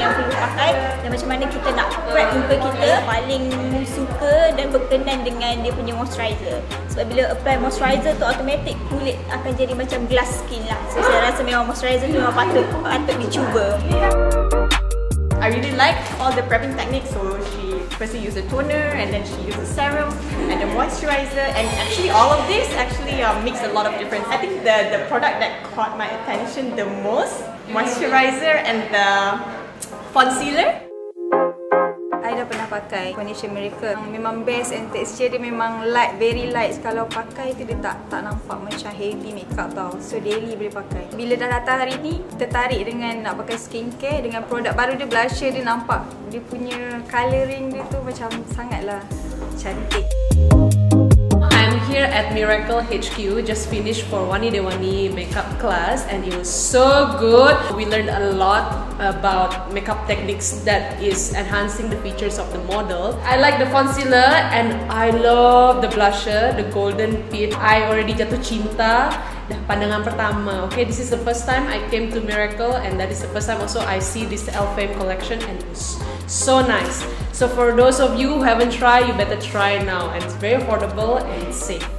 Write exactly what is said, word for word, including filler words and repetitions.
yang perlu pakai dan macam mana kita nak prep muka kita paling suka dan berkenan dengan dia punya moisturizer. Sebab bila apply moisturizer tu automatic kulit akan jadi macam glass skin lah. So saya rasa memang moisturizer tu memang patut patut dicuba. I really like all the prepping techniques. So she firstly used the toner, and then she used the serum and the moisturizer, and actually all of this actually uh, makes a lot of difference. I think the the product that caught my attention the most, moisturizer and the concealer. I dah pernah pakai foundation Miracle. Memang best and texture dia memang light, very light. Kalau pakai tu dia tak tak nampak macam heavy makeup tau. So daily boleh pakai. Bila dah datang hari ni, tertarik dengan nak pakai skincare dengan produk baru dia, blusher dia, nampak dia punya colouring dia tu macam sangatlah cantik. I'm here at Miracle H Q, just finished for Wani Dewani makeup class, and it was so good. We learned a lot about makeup techniques that is enhancing the features of the model. I like the concealer and I love the blusher, the Golden Pit. I already jatuh cinta dah pandangan pertama. Okay, this is the first time I came to Miracle, and that is the first time also I see this Elfame collection, and it was so nice. So for those of you who haven't tried, you better try now, and it's very affordable and it's safe.